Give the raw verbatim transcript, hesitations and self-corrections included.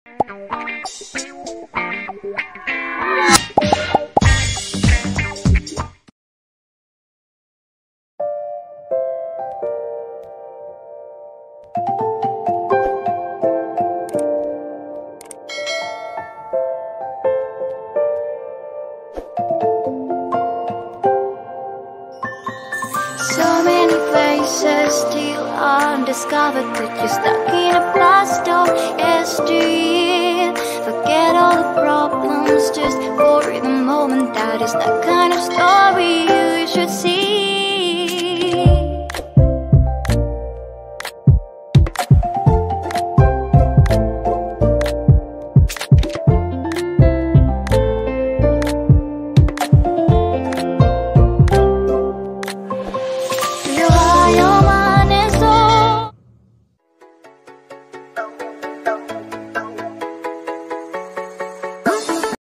So many places still undiscovered, but you're stuck in a blast of yesteryear. Forget all the problems just for the moment that is not